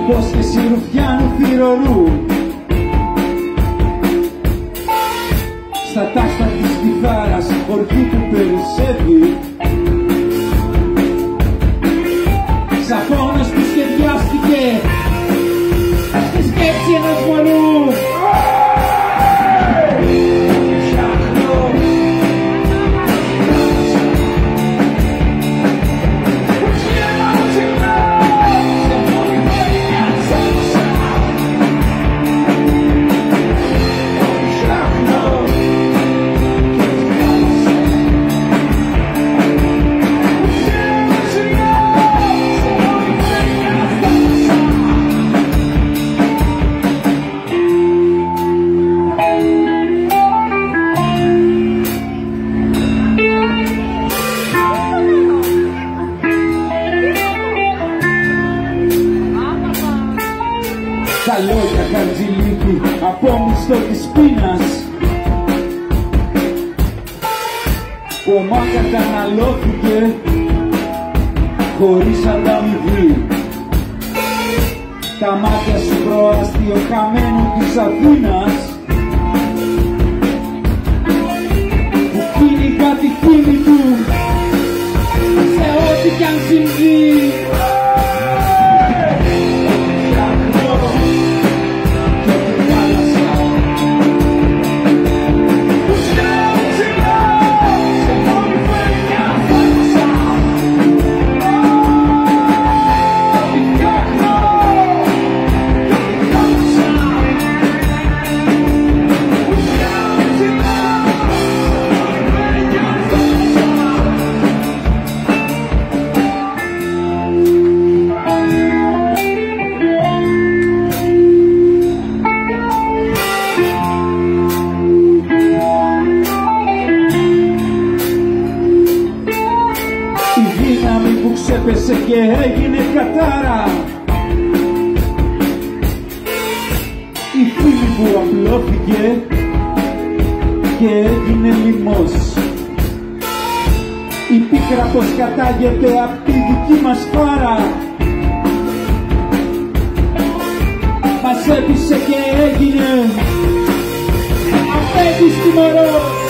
υπόσχεση ρουφιάνου θηρορού. Στα τάστα της κιθάρας χωριού που περισσεύει, σαφώνος που σχεδιάστηκε στη σκέψη ενός μωρού. Τα λόγια Χαρτζηλίκη από μισθό της πείνας που ομά καταναλώθηκε χωρίς ανταμοιβή. Τα μάτια σου προάστιο χαμένου της Αθήνας που πίνει κάτι χείλη του σε ό,τι κι αν συμβεί. Που ξέπεσε και έγινε κατάρα, η φήμη που απλώθηκε και έγινε λοιμός, η πίκρα πως κατάγεται απ' τη δική μας φάρα, μας έπεισε και έγινε απέδιστη μωρός.